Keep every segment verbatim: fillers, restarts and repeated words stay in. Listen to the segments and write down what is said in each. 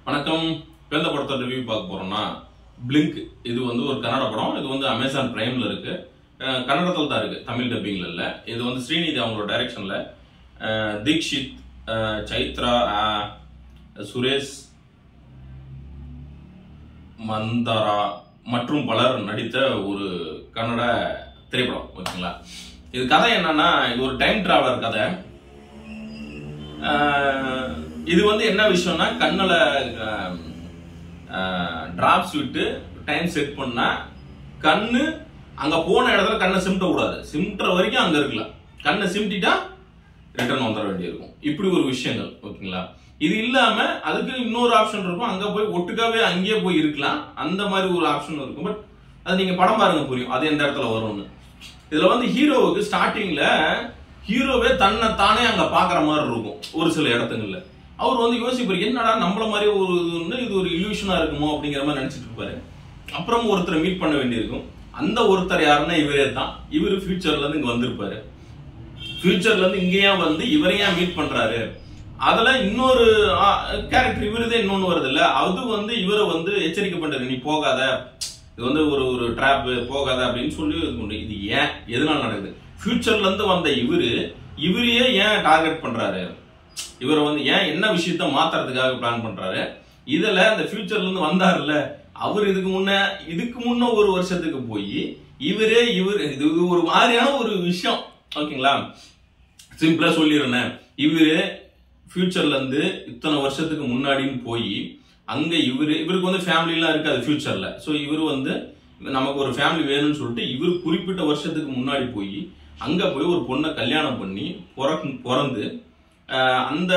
வணக்கம். இந்த படத்தை ரிவ்யூ பார்க்க போறோம்னா பிளிங்க். இது வந்து ஒரு கன்னட படம். இது வந்து அமேசான் பிரைம்ல இருக்கு. கன்னடத்தில் தான் இருக்கு, தமிழ் டப்பிங்ல இல்ல. இது வந்து ஸ்ரீநிதி அவங்களோட டைரக்ஷன்ல தீக்ஷித், சைத்ரா, சுரேஷ் மந்தாரா மற்றும் பலர் நடித்த ஒரு கன்னட திரைப்படம். ஓகேங்களா? இது கதை என்னன்னா, இது ஒரு டைம் டிராவலர் கதை. இது வந்து என்ன விஷயம்னா, கண்ணுல டிராப்ஸ் விட்டு டைம் செட் பண்ணா கண்ணு அங்க போன இடத்துல கண்ணை சிமிட்ட கூடாது. சிமிட்டுற வரைக்கும் அங்க இருக்கலாம். கண்ணை சிமிட்டிட்டா ரிட்டர்ன் வந்துட வேண்டியிருக்கும். இப்படி ஒரு விஷயங்கள். ஓகேங்களா? இது இல்லாம அதுக்கு இன்னொரு ஆப்ஷன் இருக்கும். அங்க போய் ஒட்டுக்காவே அங்கேயே போய் இருக்கலாம். அந்த மாதிரி ஒரு ஆப்ஷன் இருக்கும். பட் அது நீங்க படம் பாருங்க புரியும் அது எந்த இடத்துல வரும்னு. இதுல வந்து ஹீரோவுக்கு ஸ்டார்டிங்ல ஹீரோவே தன்னை தானே அங்க பாக்குற மாதிரி இருக்கும் ஒரு சில இடத்துங்கள்ல. அவர் வந்து யோசிப்பாரு, என்னடா நம்மள மாதிரி ஒரு இது ஒரு இல்யூஷனா இருக்குமோ அப்படிங்கிற மாதிரி நினைச்சிட்டு இருப்பாரு. அப்புறம் ஒருத்தரை மீட் பண்ண வேண்டியிருக்கும். அந்த ஒருத்தர் யாருன்னா இவரே தான். இவரு ஃபியூச்சர்ல இருந்து இங்க வந்திருப்பாரு. ஃபியூச்சர்ல இருந்து இங்கேயா வந்து இவரையா மீட் பண்றாரு. அதுல இன்னொரு கேரக்டர் இவருதே இன்னொன்னு வருது இல்ல, அது வந்து இவரை வந்து எச்சரிக்கை பண்றாரு, நீ போகாத, இது வந்து ஒரு ஒரு டிராப், போகாத அப்படின்னு சொல்லி. இது ஏன் எதனால நடக்குது? ஃபியூச்சர்ல இருந்து வந்த இவரு இவரையே ஏன் டார்கெட் பண்றாரு? இவரை வந்து ஏன் என்ன விஷயத்த மாத்துறதுக்காக பிளான் பண்றாரு? இதுல அந்த ஃபியூச்சர்ல இருந்து வந்தாருல்ல அவர், இதுக்கு முன்ன இதுக்கு முன்ன ஒரு வருஷத்துக்கு போய் இவரே இவர் இது ஒரு மாதிரியான ஒரு விஷயம். ஓகேங்களா? சிம்பிளா சொல்லிடுறேன். இவரு ஃபியூச்சர்ல இருந்து இத்தனை வருஷத்துக்கு முன்னாடின்னு போய் அங்க இவரு இவருக்கு வந்து ஃபேமிலி எல்லாம் இருக்காது ஃபியூச்சர்ல. சோ இவரு வந்து நமக்கு ஒரு ஃபேமிலி வேணும்னு சொல்லிட்டு இவர் குறிப்பிட்ட வருஷத்துக்கு முன்னாடி போய் அங்க போய் ஒரு பொண்ணை கல்யாணம் பண்ணி பிறந்து அந்த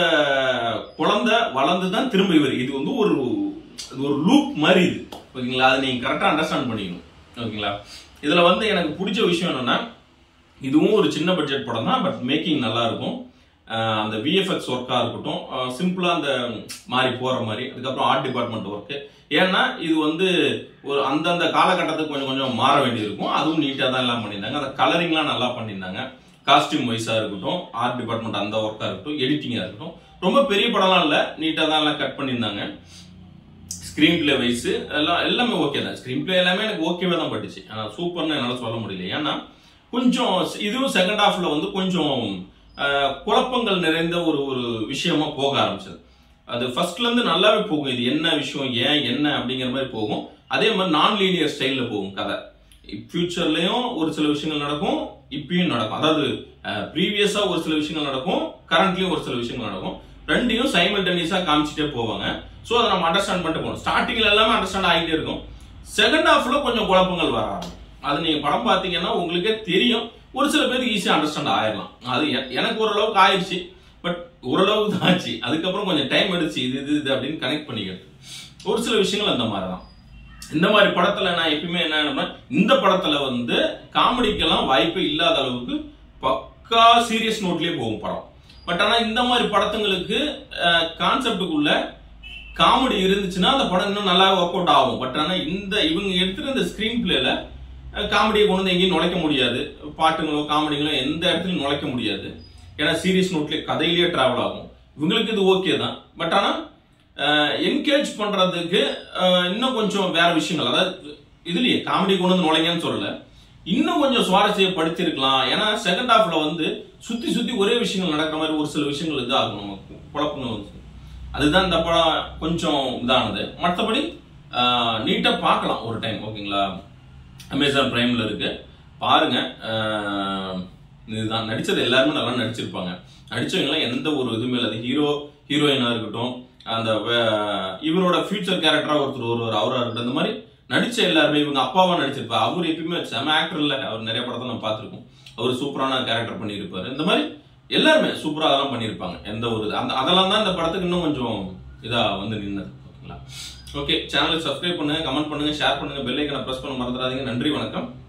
குழந்தை வளர்ந்துதான் திரும்ப இவர். இது வந்து ஒரு ஒரு லூப் மாதிரி இது. ஓகேங்களா? அதை நீங்க கரெக்டா அண்டர்ஸ்டாண்ட் பண்ணிக்கணும். ஓகேங்களா? இதுல வந்து எனக்கு பிடிச்ச விஷயம் என்னன்னா, இதுவும் ஒரு சின்ன பட்ஜெட் படம் தான். பட் மேக்கிங் நல்லா இருக்கும். அந்த விஎஃப்எக்ஸ் ஒர்க்கா இருக்கட்டும், சிம்பிளா அந்த மாதிரி போற மாதிரி, அதுக்கப்புறம் ஆர்ட் டிபார்ட்மெண்ட் ஒர்க்கு. ஏன்னா இது வந்து ஒரு அந்தந்த காலகட்டத்துக்கு கொஞ்சம் கொஞ்சம் மாற வேண்டியிருக்கும். அதுவும் நீட்டா தான் எல்லாம் பண்ணியிருந்தாங்க. அந்த கலரிங்லாம் நல்லா பண்ணியிருந்தாங்க. காஸ்டியூம் வைஸா இருக்கட்டும், ஆர்ட் டிபார்ட்மெண்ட் அந்த ஒர்க்கா இருக்கட்டும், எடிட்டிங்கா இருக்கட்டும், ரொம்ப பெரிய படம்லாம் இல்ல, நீட்டா தான் எல்லாம் கட் பண்ணியிருந்தாங்க. ஸ்கிரீன் பிளே வைஸ் எல்லாம் எல்லாமே ஓகே தான். ஸ்கிரீன் பிளே எல்லாமே எனக்கு ஓகேவே தான் பட்டுச்சு. ஆனா சூப்பர்னு என்னால சொல்ல முடியல. ஏன்னா கொஞ்சம் இதுவும் செகண்ட் ஹாஃப்ல வந்து கொஞ்சம் குழப்பங்கள் நிறைந்த ஒரு ஒரு விஷயமா போக ஆரம்பிச்சது. அது ஃபர்ஸ்ட்ல இருந்து நல்லாவே போகும். இது என்ன விஷயம், ஏன் என்ன அப்படிங்கிற மாதிரி போகும். அதே மாதிரி நான் லீனியர் ஸ்டைல்ல போகும் கதை. ஃபியூச்சர்லயும் ஒரு சில விஷயங்கள் நடக்கும், இப்பயும் நடக்கும். அதாவது ப்ரீவியஸா ஒரு சில விஷயங்கள் நடக்கும், கரண்ட்லயும் ஒரு சில விஷயங்கள் நடக்கும். ரெண்டையும் சைமல்டேனியஸா காமிச்சிட்டே போவாங்க. சோ அதை நம்ம அண்டர்ஸ்டாண்ட் பண்ணிட்டு போகணும். ஸ்டார்டிங்ல எல்லாமே அண்டர்ஸ்டாண்ட் ஆகிட்டே இருக்கும். செகண்ட் ஹாஃப்ல கொஞ்சம் குழப்பங்கள் வர ஆரம்பிக்கும். அது நீங்க படம் பாத்தீங்கன்னா உங்களுக்கே தெரியும். ஒரு சில பேருக்கு ஈஸியா அண்டர்ஸ்டாண்ட் ஆயிடலாம். அது எனக்கு ஓரளவுக்கு ஆயிடுச்சு. பட் ஓரளவுக்கு தான் ஆச்சு. அதுக்கப்புறம் கொஞ்சம் டைம் எடுச்சு இது இது இது அப்படின்னு கனெக்ட் பண்ணிக்கிறது. ஒரு சில விஷயங்கள் அந்த மாதிரிதான். இந்த மாதிரி படத்துல நான் எப்பயுமே என்ன, இந்த படத்துல வந்து காமெடிக்கெல்லாம் வாய்ப்பே இல்லாத அளவுக்கு பக்கா சீரியஸ் நோட்லயே போகும் படம். பட் ஆனா இந்த மாதிரி படத்துங்களுக்கு கான்செப்டுக்குள்ள காமெடி இருந்துச்சுன்னா அந்த படம் இன்னும் நல்லா ஒர்க் அவுட் ஆகும். பட் ஆனா இந்த இவங்க எடுத்துட்டு இந்த ஸ்கிரீன் பிளேல காமெடியை கொண்டு வந்து எங்கேயும் நுழைக்க முடியாது. பாட்டுங்களோ காமெடிங்களோ எந்த இடத்துலயும் நுழைக்க முடியாது. ஏன்னா சீரியஸ் நோட்லயே கதையிலேயே டிராவல் ஆகும். இவங்களுக்கு இது ஓகே தான். பட் ஆனா என்கேஜ் பண்றதுக்கு இன்னும் கொஞ்சம் வேற விஷயங்கள், அதாவது இதுலயே காமெடி கொண்டு வந்து நுழைங்கன்னு சொல்லல, இன்னும் கொஞ்சம் சுவாரஸ்யப்படுத்திருக்கலாம். ஏன்னா செகண்ட் ஹாஃப்ல வந்து சுத்தி சுத்தி ஒரே விஷயங்கள் நடக்கிற மாதிரி ஒரு சில விஷயங்கள் இதாகும், நமக்கு குழப்பங்கள் வந்து. அதுதான் இந்த படம் கொஞ்சம் இதானது. மற்றபடி நீட்டா பார்க்கலாம் ஒரு டைம். ஓகேங்களா? அமேசான் பிரைம்ல இருக்கு, பாருங்க. இதுதான் நடிச்சது எல்லாருமே நல்லா நடிச்சிருப்பாங்க. நடிச்சவங்க எந்த ஒரு இதுவுமே இல்லை. ஹீரோ ஹீரோயினா இருக்கட்டும், அந்த இவரோட ஃபியூச்சர் கேரக்டரா ஒருத்தர் ஒருவர் அவரா இருக்கட்டும், இந்த மாதிரி நடிச்ச எல்லாருமே, இவங்க அப்பாவா நடிச்சிருப்பாரு. அவர் எப்பயுமே செம ஆக்டர் இல்ல, அவர் நிறைய படத்தை நம்ம பார்த்திருக்கோம். அவர் சூப்பரான கேரக்டர் பண்ணியிருப்பாரு. இந்த மாதிரி எல்லாருமே சூப்பரா அதெல்லாம் பண்ணியிருப்பாங்க. எந்த ஒரு அந்த அதெல்லாம் தான் இந்த படத்துக்கு இன்னும் கொஞ்சம் இதா வந்து நின்னது. ஓகேங்களா? ஓகே, சேனலுக்கு சப்ஸ்கிரைப் பண்ணுங்க, கமெண்ட் பண்ணுங்க, ஷேர் பண்ணுங்க, பெல் ஐக்கனை பிரஸ் பண்ண மறந்துடாதீங்க. நன்றி, வணக்கம்.